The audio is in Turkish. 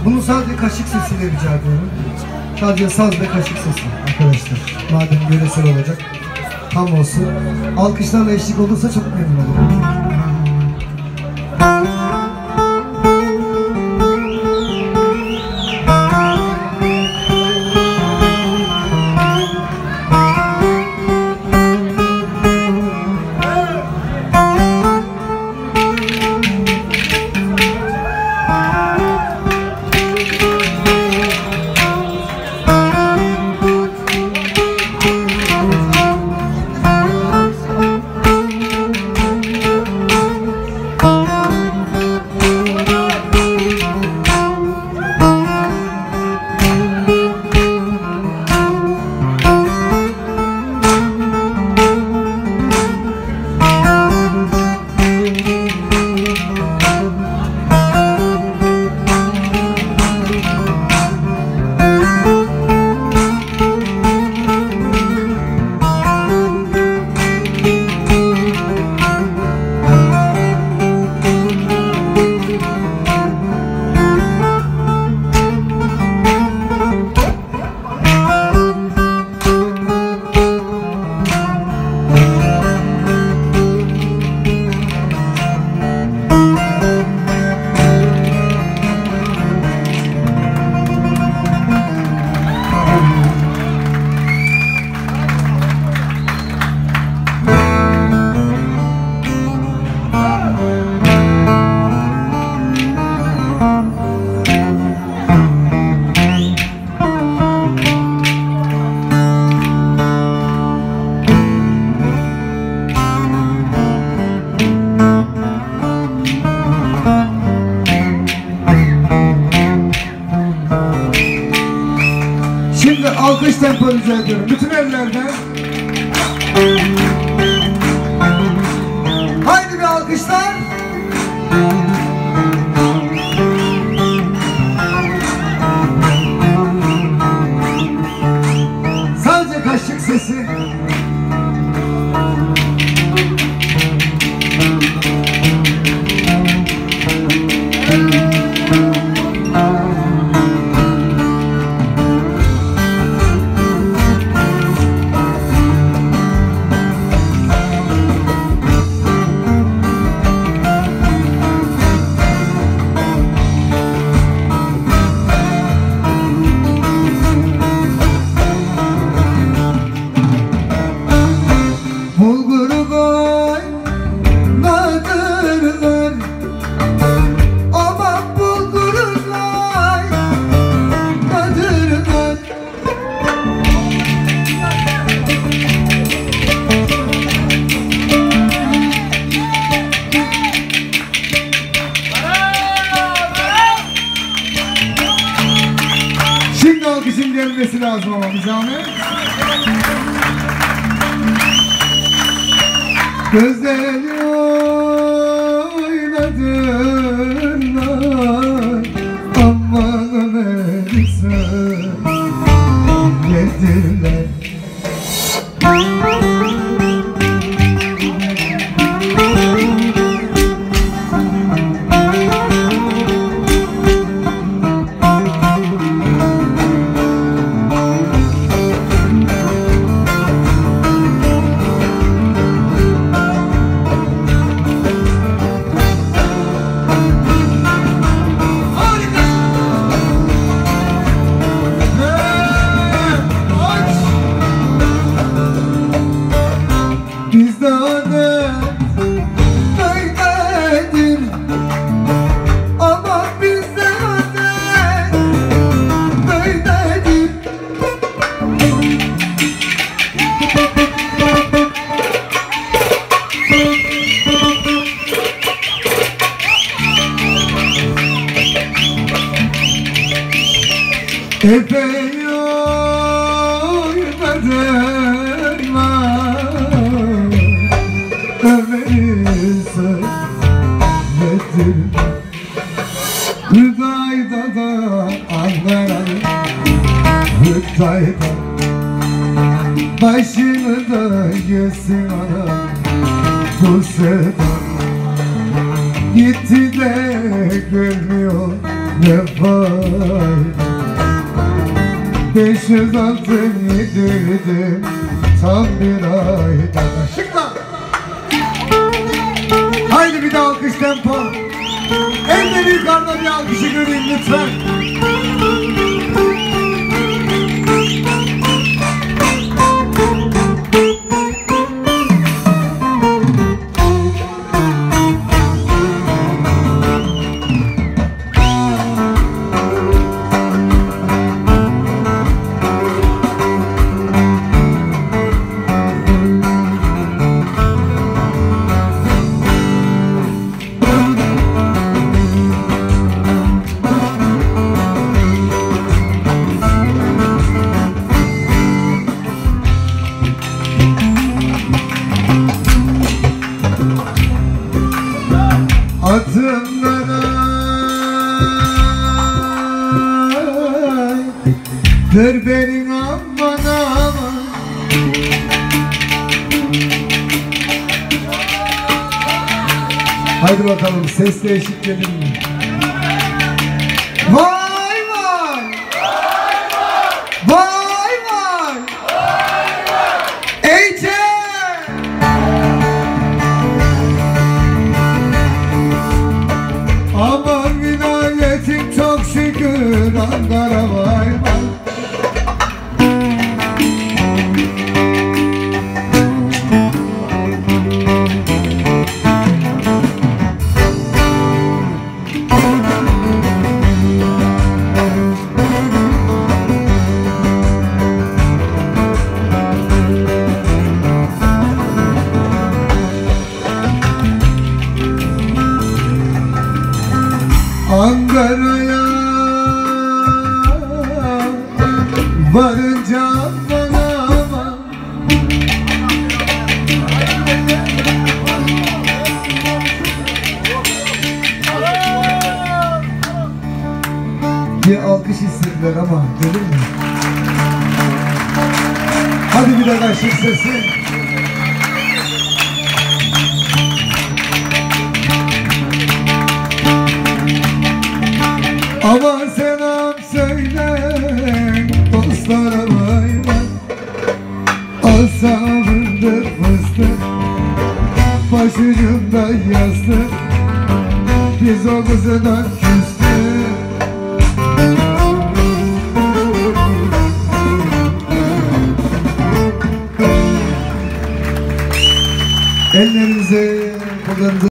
Bunu sadece kaşık sesiyle rica ediyorum. Sadece saz ve kaşık sesi arkadaşlar. Madem yöresel olacak, tam olsun. Alkışlarla eşlik olursa çok memnun olurum. Şimdi alkış tempo rica ediyorum. Bütün ellerden. Haydi bir alkışlar. Sadece kaşık sesi. Şimdi alkışın gelmesi lazım ama bir zahmet. Gözleri oynadırlar, aman neyse yedirler. Epey oynadım var, ömeriyse yedim. Hüdayda da anlarım, hüdayda başını da yesin anam. Bu sevda gitti de görmüyor ne fayda. 500 altın yedirdim tam bir ayda. Şıkla! Haydi bir de alkış tempo. Elleri yukarıda bir alkışı göreyim lütfen. Atımdan ay, dur benim aman aman. Haydi bakalım, ses değişik gelir mi? Vay vay! Vay vay! Eyce! Aman vilayetin çok şükür Ankara vay vay. Ankara'ya varınca bana aman. Bir alkış istediler ama gelir mi? Hadi bir de kaşık sesi. Aman selam söyle dostlara vay vay. Asabımdır fıstık, başucumda yastık. Biz o kızdan küstük. Ellerinize, kollarınıza